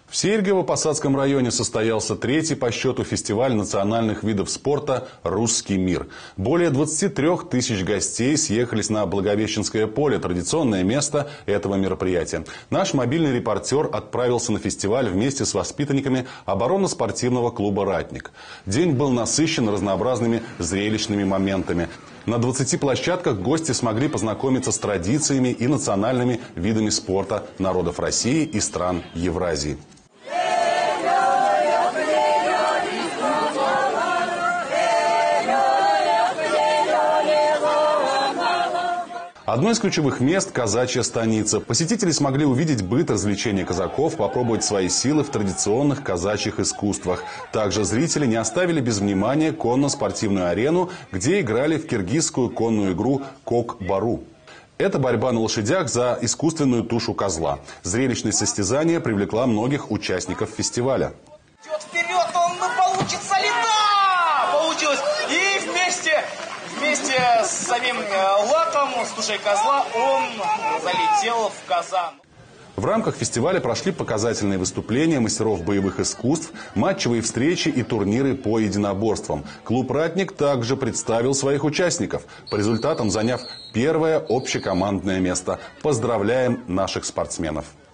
В Серьгово-Посадском районе состоялся третий по счету фестиваль национальных видов спорта «Русский мир». Более 23 тысяч гостей съехались на Благовещенское поле, традиционное место этого мероприятия. Наш мобильный репортер отправился на фестиваль вместе с воспитанниками оборонно-спортивного клуба «Ратник». День был насыщен разнообразными зрелищными моментами. На 20 площадках гости смогли познакомиться с традициями и национальными видами спорта народов России и стран Евразии. Одно из ключевых мест – казачья станица. Посетители смогли увидеть быт развлечения казаков, попробовать свои силы в традиционных казачьих искусствах. Также зрители не оставили без внимания конно-спортивную арену, где играли в киргизскую конную игру «Кок-бару». Это борьба на лошадях за искусственную тушу козла. Зрелищное состязание привлекло многих участников фестиваля. Идет вперед, получится ли? Да! Получилось! И вместе с самим лаком, с тушей козла, он залетел в казан. В рамках фестиваля прошли показательные выступления мастеров боевых искусств, матчевые встречи и турниры по единоборствам. Клуб «Ратник» также представил своих участников, по результатам заняв первое общекомандное место. Поздравляем наших спортсменов!